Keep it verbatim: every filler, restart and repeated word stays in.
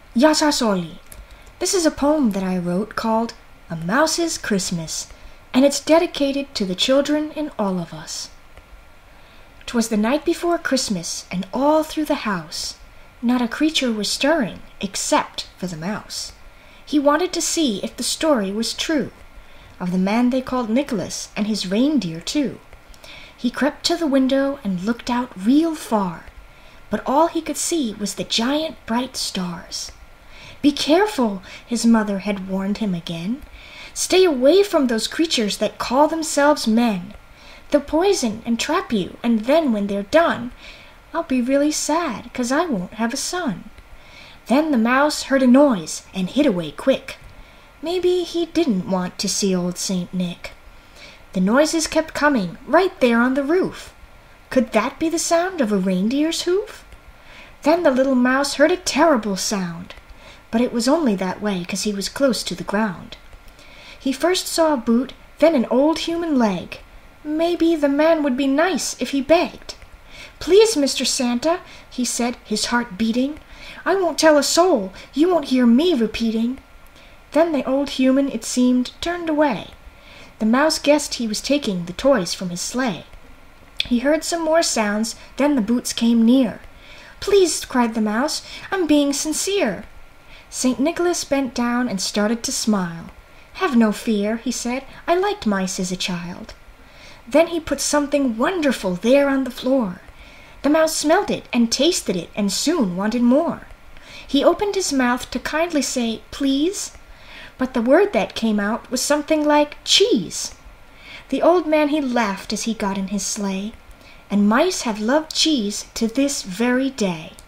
Γεια σας όλοι. This is a poem that I wrote called A Mouse's Christmas, and it's dedicated to the children in all of us. 'Twas the night before Christmas, and all through the house not a creature was stirring except for the mouse. He wanted to see if the story was true of the man they called Nicholas and his reindeer too. He crept to the window and looked out real far, but all he could see was the giant bright stars. "Be careful," his mother had warned him again. "Stay away from those creatures that call themselves men. They'll poison and trap you, and then when they're done, I'll be really sad, 'cause I won't have a son." Then the mouse heard a noise and hid away quick. Maybe he didn't want to see old Saint Nick. The noises kept coming right there on the roof. Could that be the sound of a reindeer's hoof? Then the little mouse heard a terrible sound, but it was only that way 'cause he was close to the ground. He first saw a boot, then an old human leg. Maybe the man would be nice if he begged. "Please, Mister Santa," he said, his heart beating, "I won't tell a soul, you won't hear me repeating." Then the old human, it seemed, turned away. The mouse guessed he was taking the toys from his sleigh. He heard some more sounds, then the boots came near. "Please," cried the mouse, "I'm being sincere." Saint Nicholas bent down and started to smile. "Have no fear," he said, "I liked mice as a child." Then he put something wonderful there on the floor. The mouse smelt it and tasted it and soon wanted more. He opened his mouth to kindly say, "Please," but the word that came out was something like cheese. The old man he laughed as he got in his sleigh, and mice have loved cheese to this very day.